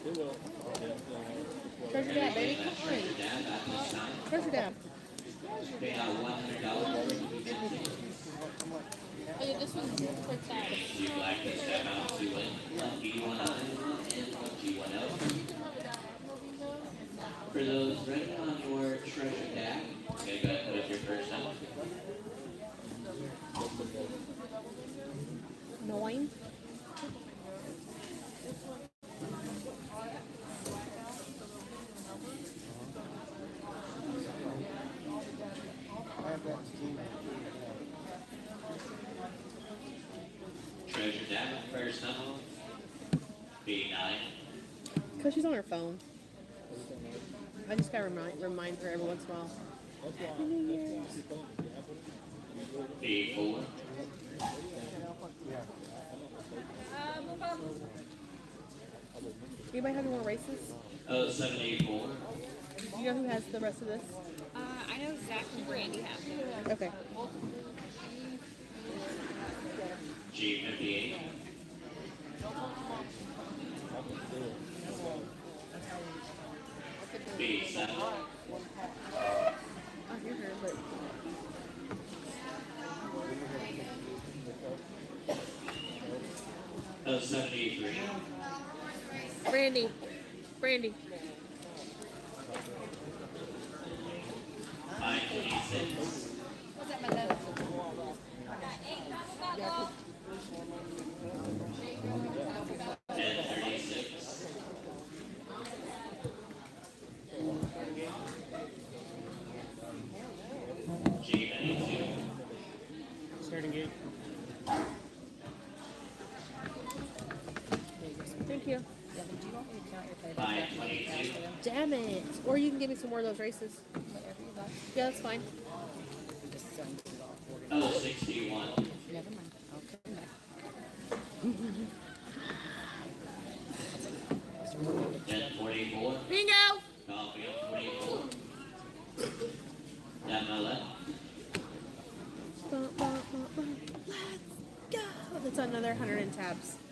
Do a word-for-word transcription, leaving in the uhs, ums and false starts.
Treasure Dad, baby, come on. Treasure Dad. Pay out one hundred dollars. Oh yeah, this one's for Dad. You black this step out to win. Lucky one oh and Lucky one oh. For those ready on your treasure tag, okay, go ahead with your first number. Nine. Treasure tag, first number. B nine. Because she's on her phone. I just gotta remind remind her every once in a while. Happy New Year. B four. Anybody have any more races? Oh seven eight four. Do you know who has the rest of this? Uh, I know Zach and Brandy have them. Okay. G fifty-eight. B seven. I hear her, but Oh seventy-three. Brandy. Brandy. Five twenty-six. What's that, my love? Ten thirty-six. G ninety-two. Starting gate. Thank you. Five twenty-two. Damn it. Or you can give me some more of those races. Yeah, that's fine. Oh sixty-one. Never mind. I'll come back. Ten forty-four. Bingo! Caulfield forty-four. Down my left. Bum, bum, bum, bum. Let's go. That's another one hundred in tabs.